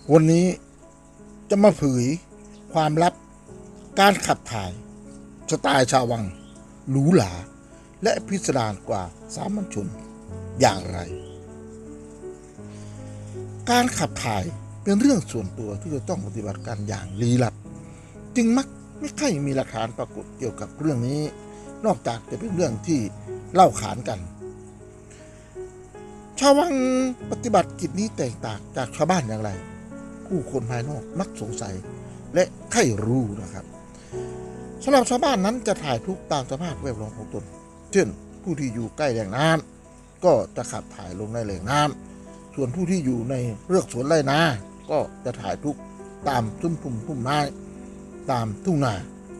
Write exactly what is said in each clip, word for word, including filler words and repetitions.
วันนี้จะมาเผยความลับการขับถ่ายสไตล์ชาววังหรูหราและพิสดารกว่าสามัญชนอย่างไรการขับถ่ายเป็นเรื่องส่วนตัวที่จะต้องปฏิบัติการอย่างลี้ลับจึงมักไม่ค่อยมีหลักฐานปรากฏเกี่ยวกับเรื่องนี้นอกจากจะเป็นเรื่องที่เล่าขานกันชาววังปฏิบัติกิจนี้แตกต่างจากชาวบ้านอย่างไรผู้คนภายนอกมักสงสัยและใคร่รู้นะครับสำหรับชาวบ้านนั้นจะถ่ายทุกตามสภาพแวดล้อมของตนเช่นผู้ที่อยู่ใกล้แหล่งน้ำก็จะขับถ่ายลงในแหล่งน้ำส่วนผู้ที่อยู่ในเรือกสวนไร่นาก็จะถ่ายทุกตามทุ่มพุ่มพุ่มไม้ตามทุ่งนา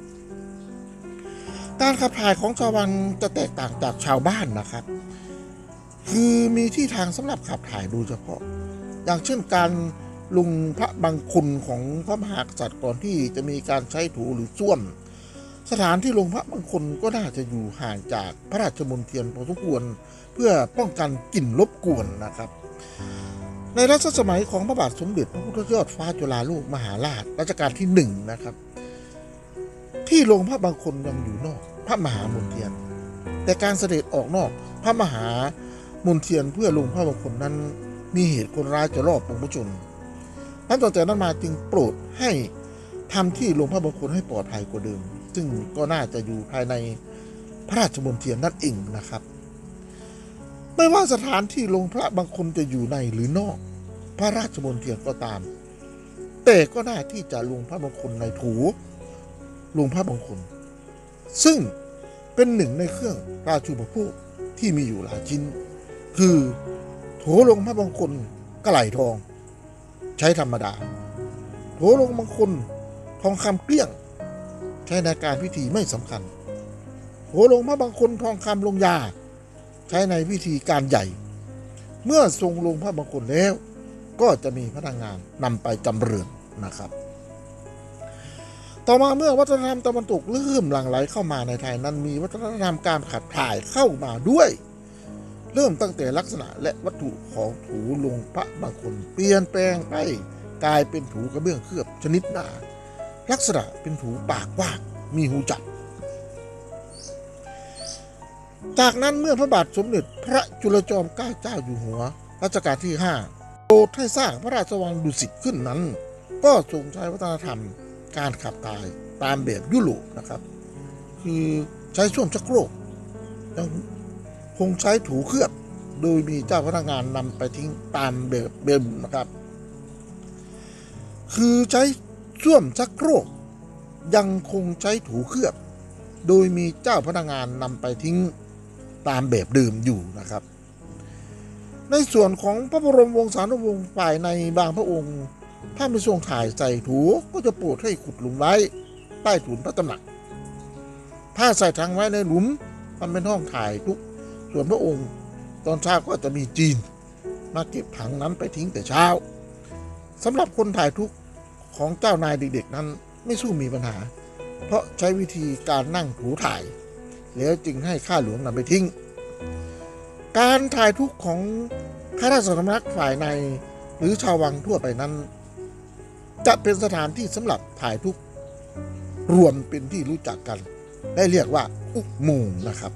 การขับถ่ายของชาววังจะแตกต่างจากชาวบ้านนะครับคือมีที่ทางสำหรับขับถ่ายโดยเฉพาะอย่างเช่นการลงพระบังคลของพระมหากษัตริย์ก่อนที่จะมีการใช้ถูหรือส้วมสถานที่ลงพระบังคลก็น่าจะอยู่ห่างจากพระราชมณฑลพอสมควรเพื่อป้องกันกลิ่นรบกวนนะครับในรัชสมัยของพระบาทสมเด็จพระพุทธยอดฟ้าจุฬาโลกมหาราชรัชกาลที่หนึ่งนะครับที่ลงพระบังคลยังอยู่นอกพระมหามณฑลแต่การเสด็จออกนอกพระมหามณฑลเพื่อลงพระบังคลนั้นมีเหตุคนร้ายจะรอบปวงชนนับตั้งแต่นั้นมาจึงโปรดให้ทำที่ลงพระบังคลให้ปลอดภัยกว่าเดิมซึ่งก็น่าจะอยู่ภายในพระราชมณฑลนั่นเองนะครับไม่ว่าสถานที่ลงพระบังคลจะอยู่ในหรือนอกพระราชมณฑลก็ตามแต่ก็น่าที่จะลงพระบังคลในถูลงพระบังคลซึ่งเป็นหนึ่งในเครื่องราชูปโภคที่มีอยู่หลายชิ้นคือโถลงพระบังคลกระไหล่ทองใช้ธรรมดาโถลงบังคลทองคำเกลี้ยงใช้ในการพิธีไม่สำคัญโถลงพระบังคลทองคำลงยาใช้ในพิธีการใหญ่เมื่อทรงลงพระบังคลแล้วก็จะมีพนักงานนำไปจำเริญนะครับต่อมาเมื่อวัฒนธรรมตะวันตกเริ่มหลั่งไหลเข้ามาในไทยนั้นมีวัฒนธรรมการขับถ่ายเข้ามาด้วยเริ่มตั้งแต่ลักษณะและวัตถุของถูลงพระบังคลเปลี่ยนแปลงไปกลายเป็นถูกระเบื้องเคลือบชนิดหนาลักษณะเป็นถูปากกว้างมีหูจับจากนั้นเมื่อพระบาทสมเด็จพระจุลจอมเกล้าเจ้าอยู่หัวรัชกาลที่ห้าโปรดให้สร้างพระราชวังดุสิตขึ้นนั้นก็ทรงใช้วัฒนธรรมการขับถ่ายตามแบบยุโรปนะครับคือใช้ส้วมชักโครกยังคงใช้ถูเคลือบโดยมีเจ้าพนักงานนำไปทิ้งตามแบบเดิมนะครับคือใช้ส้วมชักโครกยังคงใช้ถูเคลือบโดยมีเจ้าพนักงานนำไปทิ้งตามแบบเดิมอยู่นะครับในส่วนของพระบรมวงศานุวงศ์ฝ่ายในบางพระองค์ถ้าไม่ทรงถ่ายใส่ถูก็จะโปรดให้ขุดหลุมไว้ใต้ถุนพระตำหนักถ้าใส่ถังไว้ในหลุมมันเป็นห้องถ่ายทุกส่วนพระองค์ตอนเช้าก็จะมีจีนมาเก็บถังนั้นไปทิ้งแต่เช้าสำหรับคนถ่ายทุกของเจ้านายเด็กๆนั้นไม่สู้มีปัญหาเพราะใช้วิธีการนั่งถูถ่ายแล้วจึงให้ข้าหลวงนำไปทิ้งการถ่ายทุกของข้าราชสำนักฝ่ายในหรือชาววังทั่วไปนั้นจะเป็นสถานที่สำหรับถ่ายทุกรวมเป็นที่รู้จักกันได้เรียกว่าอุโมงค์นะครับ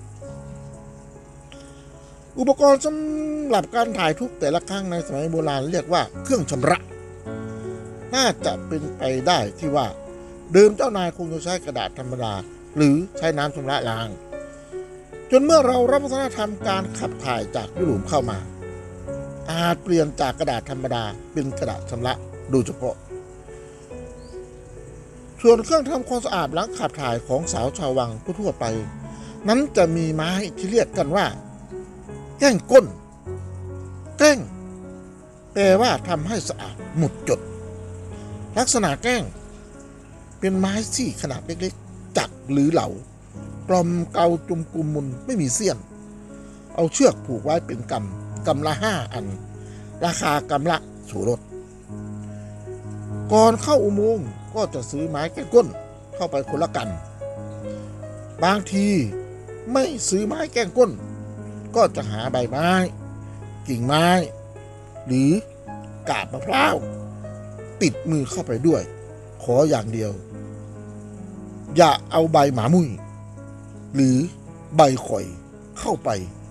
อุปกรณ์สำหรับการถ่ายทุกแต่ละครั้งในสมัยโบราณเรียกว่าเครื่องชำระน่าจะเป็นไปได้ที่ว่าเดิมเจ้านายคงจะใช้กระดาษธรรมดาหรือใช้น้ำชำระล้างจนเมื่อเรารับวัฒนธรรมการขับถ่ายจากยุโรปเข้ามาอาจเปลี่ยนจากกระดาษธรรมดาเป็นกระดาษชำระโดยเฉพาะส่วนเครื่องทำความสะอาดหลังขับถ่ายของสาวชาววังทั่วไปนั้นจะมีไม้ที่เรียกกันว่าแก้งก้นแก้งแปลว่าทำให้สะอาดหมดจดลักษณะแก้งเป็นไม้ซี่ขนาดเล็กๆจักหรือเหลากลมเกาจุมกุมมุนไม่มีเสี้ยนเอาเชือกผูกไว้เป็นกำกำละห้าอันราคากำละสูรสก่อนเข้าอุโมงค์ก็จะซื้อไม้แก้ก้นเข้าไปคนละกำบางทีไม่ซื้อไม้แก้ก้นก็จะหาใบไม้กิ่งไม้หรือกาบมะพร้าวติดมือเข้าไปด้วย ขออย่างเดียว อย่าเอาใบหมามุ้ยหรือใบข่อยเข้าไป